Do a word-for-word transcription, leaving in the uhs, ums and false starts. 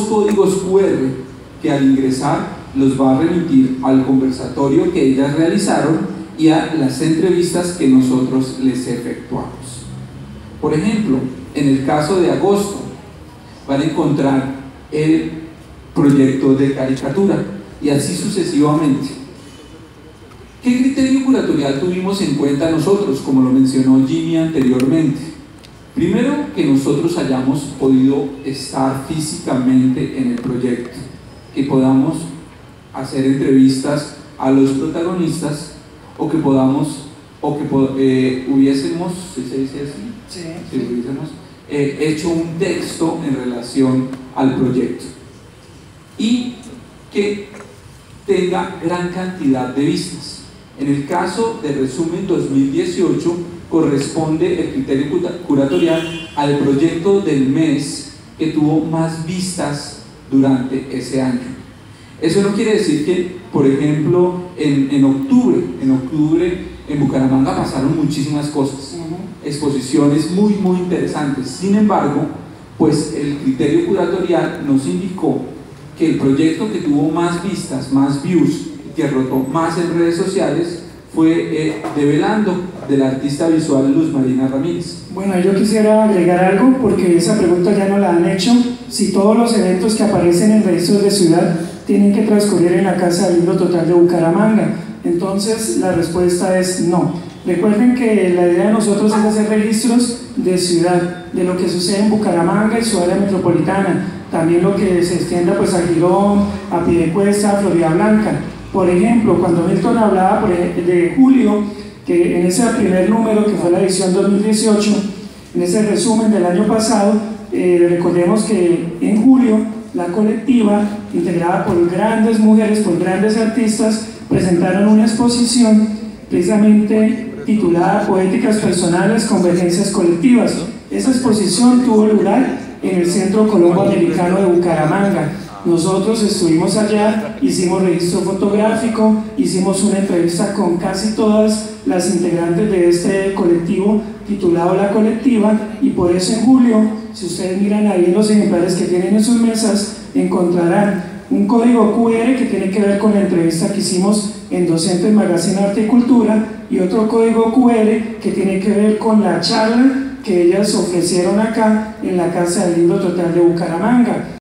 códigos cu erre que al ingresar los va a remitir al conversatorio que ellas realizaron y a las entrevistas que nosotros les efectuamos. Por ejemplo, en el caso de agosto van a encontrar el proyecto de caricatura y así sucesivamente. ¿Qué criterio curatorial tuvimos en cuenta nosotros, como lo mencionó Jimmy anteriormente? Primero, que nosotros hayamos podido estar físicamente en el proyecto, que podamos hacer entrevistas a los protagonistas o que podamos, o que eh, hubiésemos, ¿sí se dice así? Sí. Sí, hubiésemos eh, hecho un texto en relación al proyecto y que tenga gran cantidad de vistas. En el caso del resumen dos mil dieciocho corresponde el criterio curatorial al proyecto del mes que tuvo más vistas durante ese año. Eso no quiere decir que, por ejemplo, en, en octubre, en octubre en Bucaramanga pasaron muchísimas cosas, exposiciones muy muy interesantes. Sin embargo, pues el criterio curatorial nos indicó que el proyecto que tuvo más vistas, más views, que rotó más en redes sociales fue eh, Develando, del artista visual Luz Marina Ramírez. Bueno, yo quisiera agregar algo porque esa pregunta ya no la han hecho. Si todos los eventos que aparecen en registros de ciudad tienen que transcurrir en la Casa del Libro Total de Bucaramanga, entonces la respuesta es no. Recuerden que la idea de nosotros es hacer registros de ciudad, de lo que sucede en Bucaramanga y su área metropolitana, también lo que se extienda pues a Girón, a Piedecuesta, a Florida Blanca. Por ejemplo, cuando Milton hablaba por ejemplo, de julio, que en ese primer número que fue la edición dos mil dieciocho, en ese resumen del año pasado, eh, recordemos que en julio la colectiva, integrada por grandes mujeres, por grandes artistas, presentaron una exposición precisamente titulada Poéticas Personales, Convergencias Colectivas. Esa exposición tuvo lugar en el Centro Colombo Americano de Bucaramanga. Nosotros estuvimos allá, hicimos registro fotográfico, hicimos una entrevista con casi todas las integrantes de este colectivo titulado La Colectiva, y por eso en julio, si ustedes miran ahí en los ejemplares que tienen en sus mesas, encontrarán un código cu erre que tiene que ver con la entrevista que hicimos en Docentes Magazine Arte y Cultura, y otro código cu erre que tiene que ver con la charla que ellas ofrecieron acá en la Casa del Libro Total de Bucaramanga.